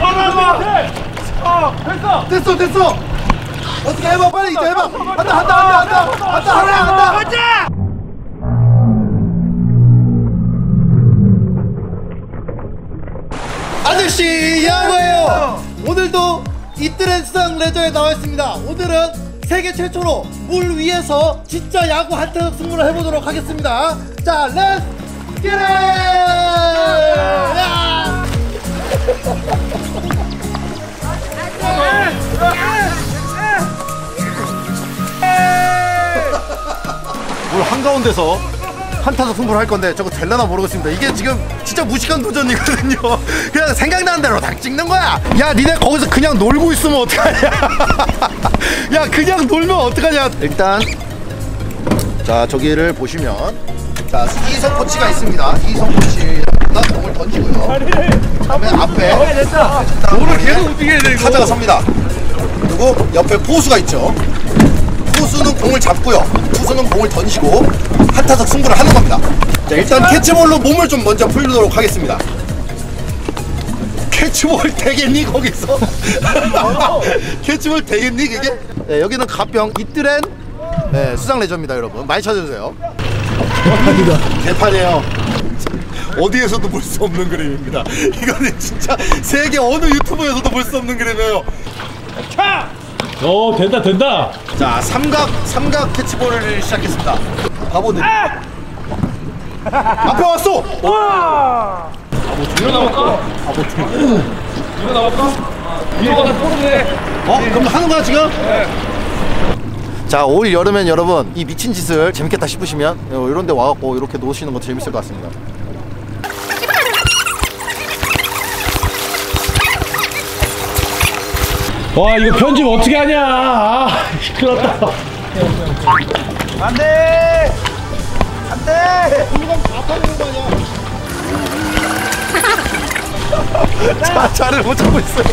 됐어 됐어. 어떻게 해봐 빨리 이제 해봐. 한다. 아저씨 야구예요. 오늘도 이뜰의 수상 레저에 나와있습니다. 오늘은 세계 최초로 물 위에서 진짜 야구 한타석 승부를 해보도록 하겠습니다. 자, 렛츠 기릿! 물 한가운데서 한타석 승부를 할 건데 저거 될려나 모르겠습니다. 이게 지금 진짜 무식한 도전이거든요. 그냥 생각나는 대로 딱 찍는 거야. 야, 니네 거기서 그냥 놀고 있으면 어떡하냐. 야, 그냥 놀면 어떡하냐. 일단 자, 저기를 보시면 자, 이성 코치가 있습니다. 이성 코치가 공을 던지고요. 그다음에 앞에 볼을 계속 움직여야 돼 이거. 타자가 섭니다. 그리고 옆에 포수가 있죠. 포수는 공을 잡고요. 투수는 공을 던지고 한타석 승부를 하는 겁니다. 자, 일단 캐치볼로 몸을 좀 먼저 풀도록 하겠습니다. 캐치볼 되겠니 거기서? 캐치볼 되겠니 그게? 네, 여기는 가평 이뜰엔 네, 수상 레저입니다, 여러분. 많이 찾아주세요. 개판이에요. 어디에서도 볼 수 없는 그림입니다. 이거는 진짜 세계 어느 유튜브에서도 볼 수 없는 그림이에요. 오, 된다. 자, 삼각 캐치볼을 시작했습니다. 바보들. 앞에 왔어. 와. 일어나볼까? 이거가 포르네. 그럼 하는 거야 지금? 네. 자, 올 여름엔 여러분 이 미친 짓을 재밌겠다 싶으시면 이런 데 와갖고 이렇게 노시는 것도 재밌을 것 같습니다. 와, 이거 편집 어떻게 하냐. 아, 큰일 났다. 안돼. 이건 다 파는 거 아니야. 자를 못 잡고 있어요.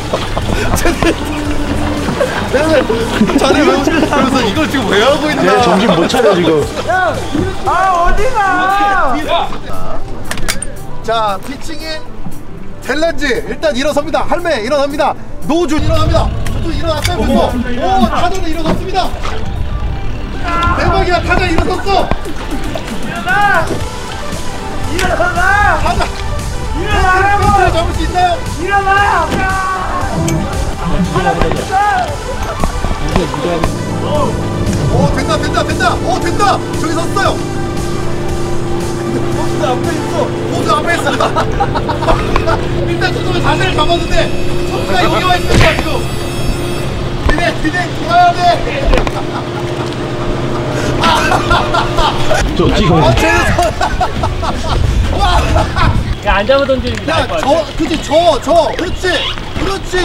자를 못 잡으면서 이걸 지금 왜 하고 있나? 네, 정신 못 차려 지금. 어디가? 자, 피칭이 델란지 일단 일어섭니다. 할매 일어납니다. 노준 일어납니다. 저도 일어났다면서. 오, 타자는 일어섰습니다. 대박이야, 타자 일어섰어. 일어나! 타자 일어나라고! 잡을 수 있나요? 일어나! 오, 된다. 오, 된다. 저기 섰어요. 포수 앞에 있어. 포수 앞에 있습니다. 일단 저쪽에 자세를 잡았는데 포수가 여기 와 있습니다 지금. 그냥 돌아야 돼. 저 지금. 야, 안 잡아 던지는 게 야, 나을 것 같아. 그치, 그렇지.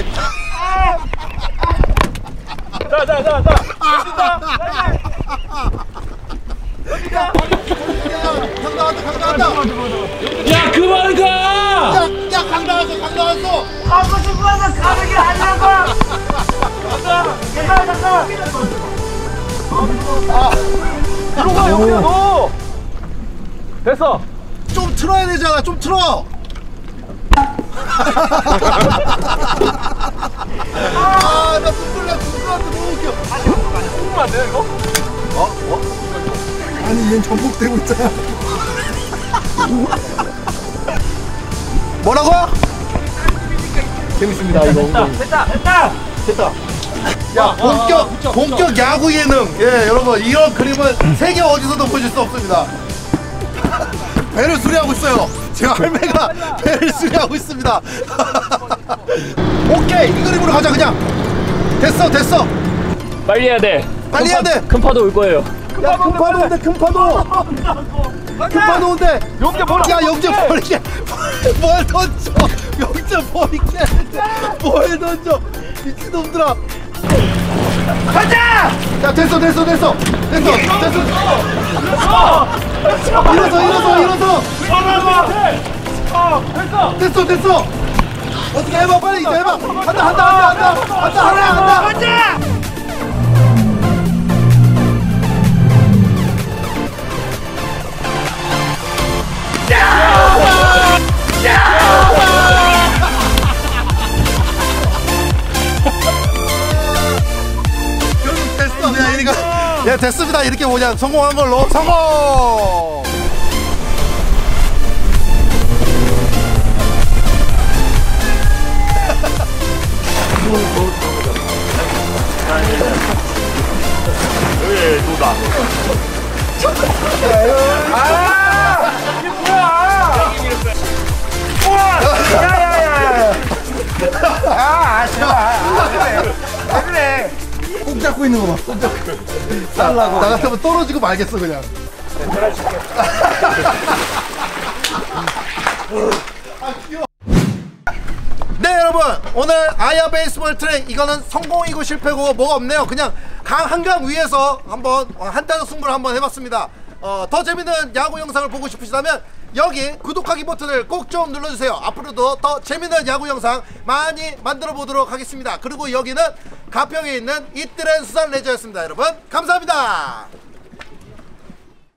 자. 강 나왔다. 야, 그만 가. 야, 강 나왔어. 가고 싶어서 가는 게 아니라고! 잠깐! 뒤로 가, 여기야 너. 됐어. 좀 틀어야 되잖아. 좀 틀어. 나 눈물 너무 웃겨. 죽으면 안 돼, 이거? 아니, 얘는 전복되고 있잖아. 뭐라고요? 재밌습니다, 이거. 됐다. 야, 본격 야구 예능. 예, 여러분, 이런 그림은 세계 어디서도 보실 수 없습니다. 배를 수리하고 있어요. 제가 할매가 배를 수리하고 있습니다. 오케이, 이 그림으로 가자 그냥. 됐어. 빨리 해야 돼. 큰 파도 올 거예요. 야, 큰 파도 온대. 영재 버리게. 뭘 던져. 영재 버리게. 뭘 던져. 미친놈들아. 가자! 야, 됐어. 일어서. 됐어. 어떻게 해봐 빨리 이제 해봐. 한다. 가자! 예, 됐습니다. 이렇게 뭐냐 성공한 걸로 성공. 예, 노다. 꼭 잡고 있는 거 봐. 꼭 잡고. 나 같으면 떨어지고 말겠어 그냥. 네 여러분, 오늘 아야 베이스볼 트랙 이거는 성공이고 실패고 뭐가 없네요. 그냥 강 한강 위에서 한번 한타적 승부를 한번 해봤습니다. 더 재밌는 야구 영상을 보고 싶으시다면 여기 구독하기 버튼을 꼭 좀 눌러주세요. 앞으로도 더 재밌는 야구 영상 많이 만들어 보도록 하겠습니다. 그리고 여기는 가평에 있는 이뜰앤 수산 레저였습니다. 여러분 감사합니다.